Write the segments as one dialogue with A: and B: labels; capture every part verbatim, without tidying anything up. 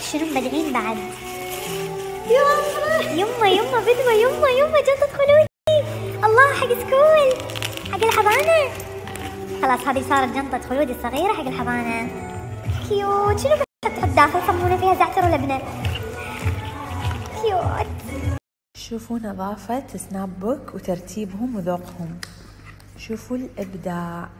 A: شنو مبدعين بعد. يما يما يما بدوة، يما يما جنطة خلودي. الله حق سكول، حق الحضانة. خلاص هذه صارت جنطة خلودي الصغيرة حق الحضانة. كيوت. شنو بتحط داخل؟ صمونه فيها زعتر ولبنة. كيوت.
B: شوفوا نظافة سناب بوك وترتيبهم وذوقهم. شوفوا الإبداع.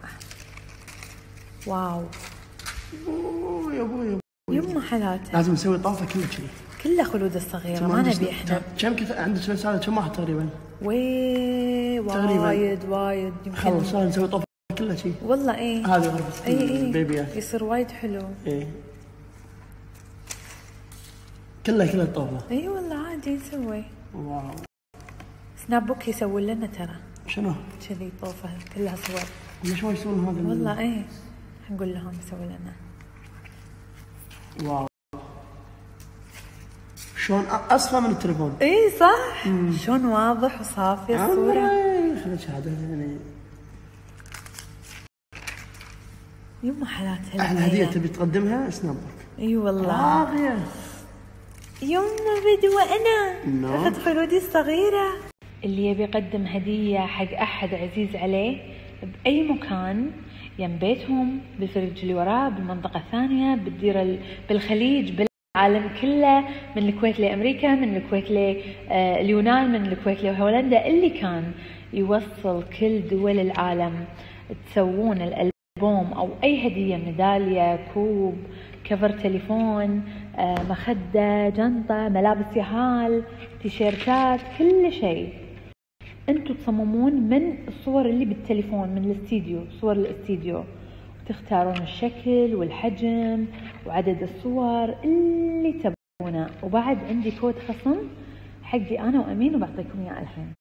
B: واو.
C: اوه يا ابوي
B: يما حلاته.
C: لازم نسوي طافة كله كذي.
B: كله خلود الصغيرة ما نبي احنا.
C: كم كذا عندك رسالة كم واحد تقريبا؟
B: وي وايد وايد. يمكن
C: خلص صار نسوي طافة كلها شيء.
B: والله ايه.
C: هذه غرفة
B: اي اي
C: البيبيات.
B: يصير وايد حلو.
C: ايه كلها كلها طافة.
B: اي والله عادي نسوي.
C: واو.
B: سناب بوك يسوي لنا ترى.
C: شنو؟
B: كذي طوفة كلها صور.
C: ليش ما يسوون هذا؟
B: والله ايه نقول لهم يسوي لنا.
C: واو شلون اصفى من التليفون.
B: اي صح. مم. شلون واضح وصافي الصورة.
C: خليك هذا يعني.
B: يما حالاتها.
C: احلى هدية تبي تقدمها سناب بوك.
B: اي والله.
C: راضية.
B: يما بدوة انا.
C: نو.
B: اخت خلودي الصغيرة. اللي يبي يقدم هدية حق احد عزيز عليه باي مكان، يم بيتهم، بالفريج اللي وراه، بالمنطقة الثانية، بالديرة، بالخليج، بالعالم كله، من الكويت لأمريكا، من الكويت لليونان، من الكويت لهولندا، اللي كان يوصل كل دول العالم. تسوون الألبوم أو أي هدية، ميدالية، كوب، كفر تليفون، مخدة، جنطة، ملابس يهال، تيشيرتات، كل شيء انتوا تصممون من الصور اللي بالتليفون من الاستديو، صور الاستديو، تختارون الشكل والحجم وعدد الصور اللي تبونه. وبعد عندي كود خصم حقي انا وامين وبعطيكم اياه الحين.